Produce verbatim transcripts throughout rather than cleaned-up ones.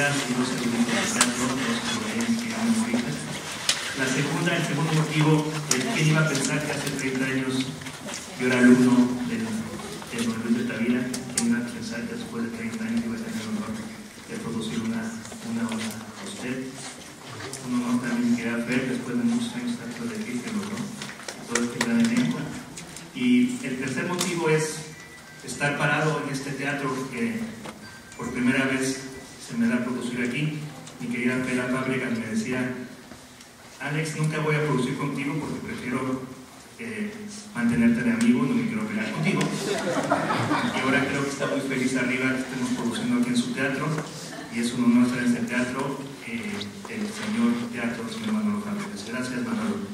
historias y dos elementos de teatro, dos problemas que han ahorita. La segunda, el segundo motivo, es quién iba a pensar que hace treinta años yo era alumno de, de Don Luis de Tavira, quién iba a pensar que después de treinta años iba a tener el honor de producir una, una obra a usted. Un honor también que era ver después de muchos años tanto de aquí que logró todo este gran elenco. Y el tercer motivo es estar parado en este teatro que por primera vez se me da a producir aquí. Mi querida Pela Fábregas me decía: Alex, nunca voy a producir contigo porque prefiero eh, mantenerte de amigo, no me quiero pelear contigo. Y ahora creo que está muy feliz arriba que estemos produciendo aquí en su teatro, y es un honor estar en este teatro, eh, el señor teatro, el señor Manolo Fábregas. Gracias, Manolo.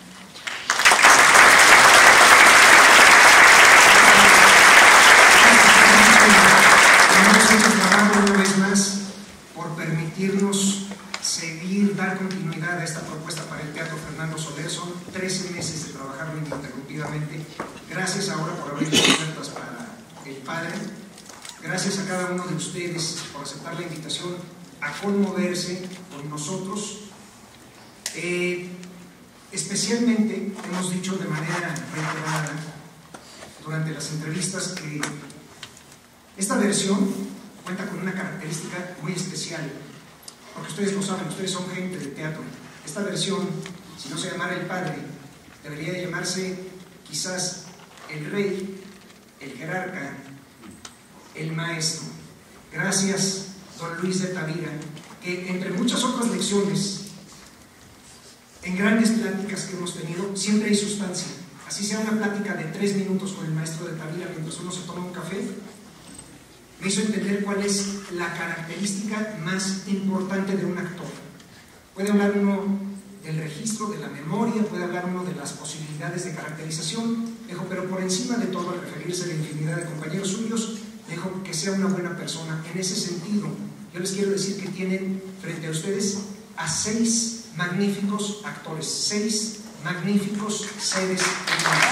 Una vez más por permitirnos seguir, dar continuidad a esta propuesta para el Teatro Fernando Soler. Son trece meses de trabajar ininterrumpidamente. Gracias ahora por abrir las puertas para el Padre. Gracias a cada uno de ustedes por aceptar la invitación a conmoverse con nosotros. Eh, especialmente hemos dicho de manera reiterada durante las entrevistas que esta versión cuenta con una característica muy especial, porque ustedes lo saben, ustedes son gente de teatro. Esta versión, si no se llamara El Padre, debería llamarse quizás El Rey, el Jerarca, el Maestro. Gracias, don Luis de Tavira, que entre muchas otras lecciones, en grandes pláticas que hemos tenido, siempre hay sustancia. Así sea una plática de tres minutos con el maestro de Tavira mientras uno se toma un café, me hizo entender cuál es la característica más importante de un actor. Puede hablar uno del registro, de la memoria, puede hablar uno de las posibilidades de caracterización, dijo, pero por encima de todo, al referirse a la infinidad de compañeros suyos, dijo que sea una buena persona. En ese sentido, yo les quiero decir que tienen frente a ustedes a seis magníficos actores, seis magníficos seres humanos.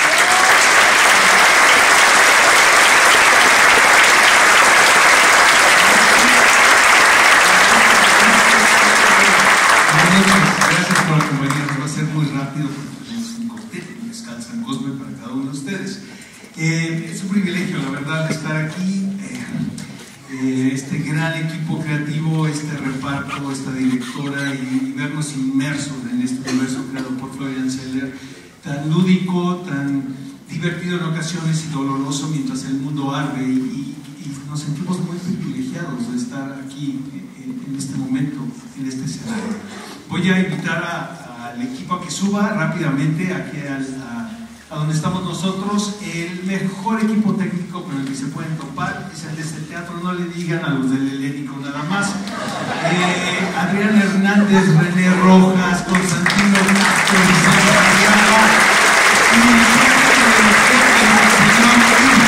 Gracias por acompañarnos. Va a ser muy rápido porque tenemos un cóctel y descansan Cosme para cada uno de ustedes. Eh, es un privilegio, la verdad, estar aquí. Eh, eh, este gran equipo creativo, este reparto, esta directora y, y vernos inmersos en este universo creado por Florian Zeller, tan lúdico, tan divertido en ocasiones y doloroso mientras el mundo arde, y, y, y nos sentimos muy privilegiados de estar aquí en, en este momento, en este escenario. Voy a invitar a, al equipo a que suba rápidamente aquí al, a, a donde estamos nosotros. El mejor equipo técnico con el que se pueden topar es el de este teatro. No le digan a los del Helénico nada más. Eh, Adrián Hernández, René Rojas, Constantino Castro, Vicente Mariano, y el señor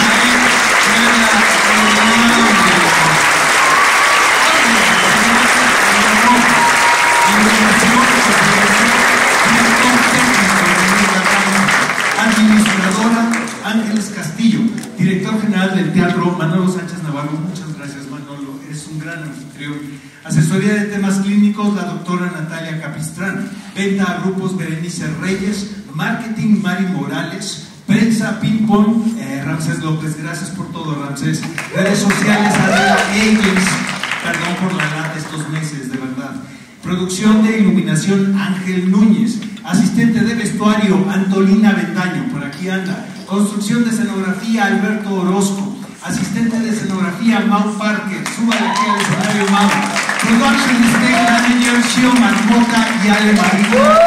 administradora Ángeles Castillo, director general del teatro Manolo Sánchez Navarro. Muchas gracias, Manolo, eres un gran anfitrión. Asesoría de temas clínicos, la doctora Natalia Capistrán. Venta a grupos, Berenice Reyes. Marketing, Mari Morales. Prensa, Ping Pong, eh, Ramsés López. Gracias por todo, Ramsés. Redes sociales, Adela Agency. Perdón por la edad de estos meses, de verdad. Producción de iluminación, Ángel Núñez. Asistente de vestuario, Antolina Bendaño, por aquí anda. Construcción de escenografía, Alberto Orozco. Asistente de escenografía, Mau Parker. Súbale aquí al escenario, Mau. Production Stage Manager, Shio Marmota y Ale Marina.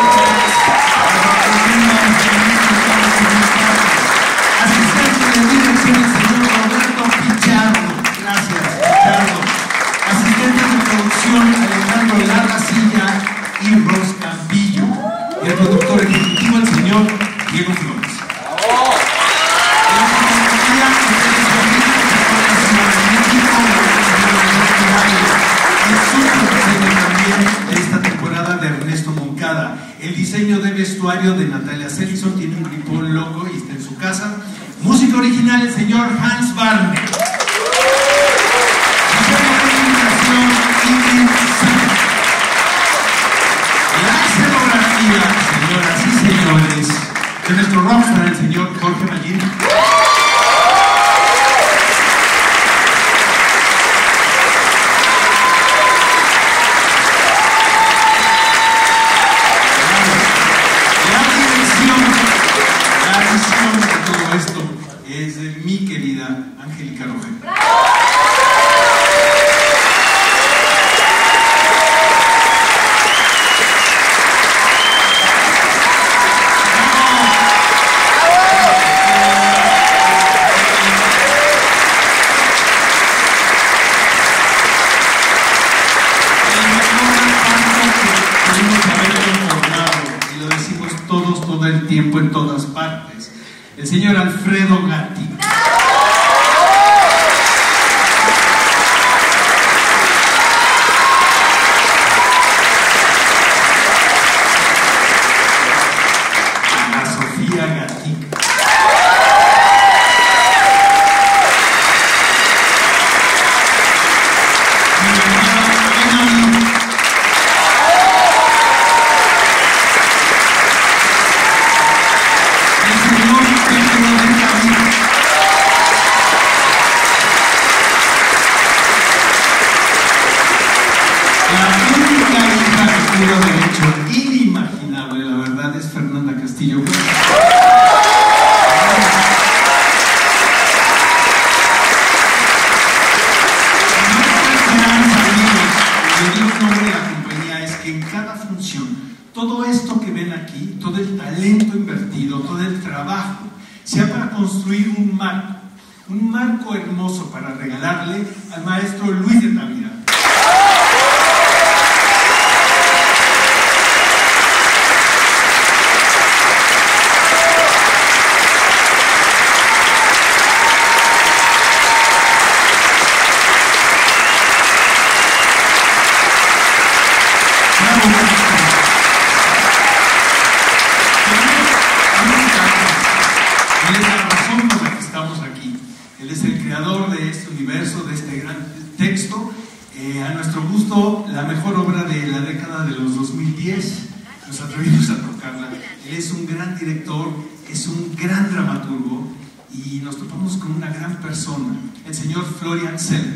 Asistente de dirección, el señor Roberto Pichardo. Gracias, Pichardo. Asistente de producción, Alejandro Larracilla y Ros Campillo. Y el productor ejecutivo, el señor Diego Flores. De esta temporada de Ernesto Moncada. El diseño de vestuario de Natalia Sellison, tiene un gripón loco y está en su casa. Música original, el señor Hans Barner. Diseño de iluminación y Jorge Mallín. Esto es de mi querida Angélica Rogel. Y lo decimos todos, todo el tiempo, en todas partes. El señor Alfredo Gatti. Ana Sofía Gatti. Inimaginable, la verdad, es Fernanda Castillo. Bueno, le digo el nombre de la compañía, es que en cada función, todo esto que ven aquí, todo el talento invertido, todo el trabajo, sea para construir un marco, un marco hermoso para regalarle al maestro Luis de Tavira. Él es la razón por la que estamos aquí. Él es el creador de este universo, de este gran texto. Eh, a nuestro gusto, la mejor obra de la década de los dos mil diez. Nos atrevimos a tocarla. Él es un gran director, es un gran dramaturgo y nos topamos con una gran persona, el señor Florian Zeller.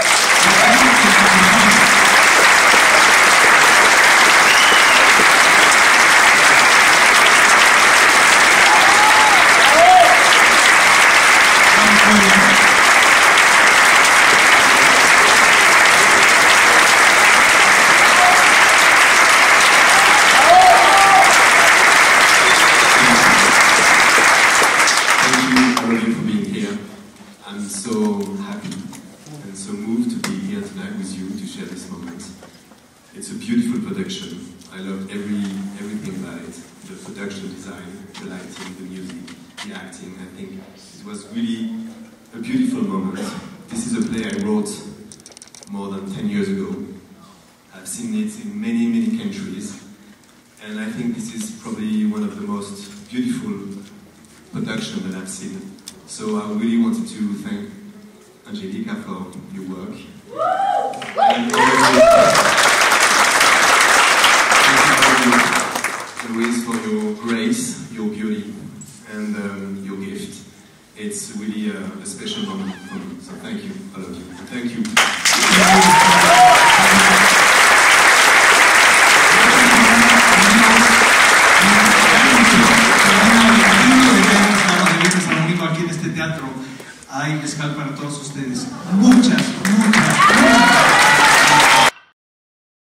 I'm so happy and so moved to be here tonight with you to share this moment. It's a beautiful production. I loved every everything about it. The production design, the lighting, the music, the acting. I think it was really a beautiful moment. This is a play I wrote more than ten years ago. I've seen it in many, many countries. And I think this is probably one of the most beautiful productions that I've seen. So I really wanted to thank Angelica for your work. And always for your grace, your beauty, and um, your gift. It's really a, a special moment for me. So thank you, all of you. Thank you. Aquí en este teatro hay mezcal para todos ustedes. Muchas, muchas